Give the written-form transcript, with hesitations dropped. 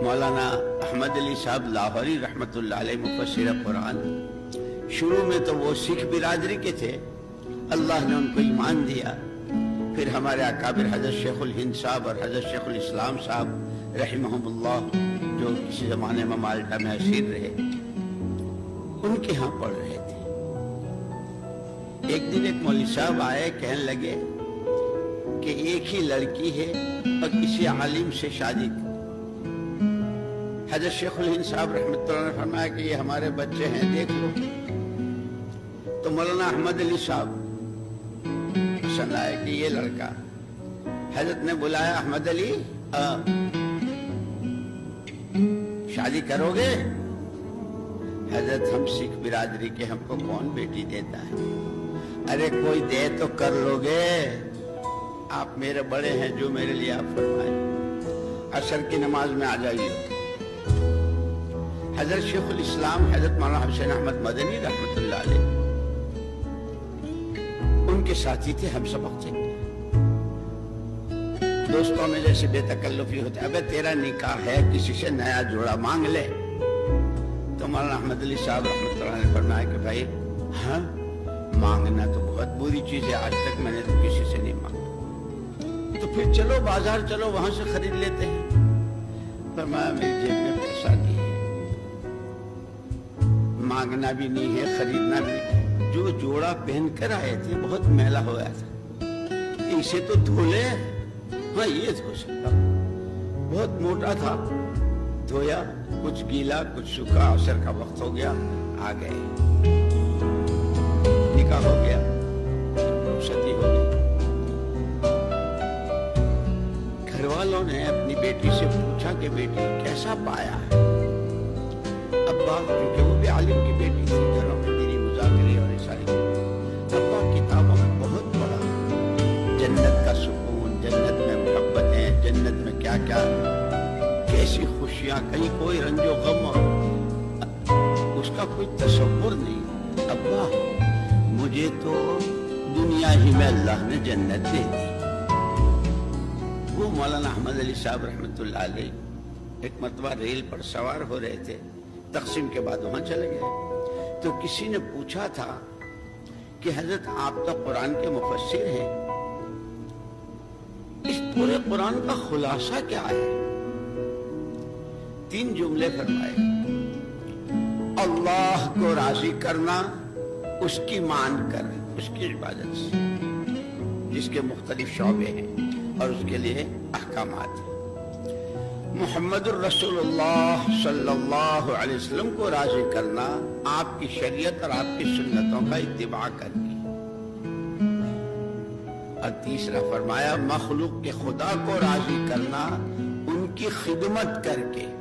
مولانا احمد علی صاحب لاہوری رحمۃ اللہ علیہ مفسر قرآن، شروع میں تو وہ سکھ برادری کے تھے، اللہ نے ان کو ایمان دیا، پھر ہمارے اکابر حضرت شیخ الہند صاحب اور حضرت شیخ الاسلام صاحب رحمہم اللہ جو کسی زمانے میں مالٹا میں اسیر رہے، ان کے ہاں پڑھ رہے تھے۔ ایک دن ایک مولوی صاحب آئے، کہنے لگے کہ ایک ہی لڑکی ہے اور کسی عالم سے شادی۔ حضرت شیخ الہند صاحب رحمۃ اللہ نے فرمایا کہ یہ ہمارے بچے ہیں، دیکھ لو۔ تو مولانا احمد علی صاحب پسند آئے کہ یہ لڑکا، حضرت نے بلایا، احمد علی شادی کرو گے؟ حضرت ہم سکھ برادری کے، ہم کو کون بیٹی دیتا ہے؟ ارے کوئی دے تو کر لو گے، آپ میرے بڑے ہیں، جو میرے لیے آپ فرمائیں، عصر کی نماز میں آ جائیے۔ حضرت شیخ الاسلام حضرت مولانا حسین احمد مدنی رحمۃ اللہ علیہ ان کے ساتھی تھے، ہم سبق تھے، دوستوں میں جیسے بے تکلفی ہوتے، ابے تیرا نکاح ہے، کسی سے نیا جوڑا مانگ لے۔ تو مولانا احمد علی صاحب رحمۃ اللہ نے فرمایا کہ بھائی ہاں مانگنا تو بہت بری چیز ہے، آج تک میں نے تو کسی سے نہیں مانگا، تو پھر چلو بازار چلو، وہاں سے خرید لیتے ہیں۔ فرمایا میری جیب میں پیسہ نہیں ہے، مانگنا بھی نہیں ہے، خریدنا بھی نہیں۔ جو جوڑا پہن کر آئے تھے بہت میلا ہوا تھا، اسے تو دھو لے، ہاں یہ دھو سکتا، بہت موٹا تھا، دھویا، کچھ گیلا کچھ سوکھا، عصر کا وقت ہو گیا، آ گئے، نکاح ہو گیا، رخصتی ہو گئی۔ گھر والوں نے اپنی بیٹی سے پوچھا کہ بیٹی کیسا پایا ہے؟ ابا، کیونکہ وہ بھی عالم کی بیٹی تھی، گھروں میں دینی مذاکرے اور یہ ساری، ابا کتابوں میں بہت پڑھا، جنت کا سکون، جنت میں محبتیں، جنت میں کیا کیا، کیسی خوشیاں، کہیں کوئی رنج و غم اس کا کوئی تصور نہیں۔ ابا مجھے تو دنیا ہی میں اللہ نے جنت دے دی۔ وہ مولانا احمد علی صاحب رحمۃ اللہ علیہ ایک مرتبہ ریل پر سوار ہو رہے تھے، تقسیم کے بعد وہاں چلے گئے، تو کسی نے پوچھا تھا کہ حضرت آپ تو قرآن کے مفسر ہیں، اس پورے قرآن کا خلاصہ کیا ہے؟ 3 جملے فرمائے، اللہ کو راضی کرنا، اس کی مان کر، اس کی عبادت سے، جس کے مختلف شعبے ہیں اور اس کے لیے احکامات ہیں، محمد الرسول اللہ صلی اللہ علیہ وسلم کو راضی کرنا، آپ کی شریعت اور آپ کی سنتوں کا اتباع کر کے، اور تیسرا فرمایا مخلوق کے خدا کو راضی کرنا، ان کی خدمت کر کے،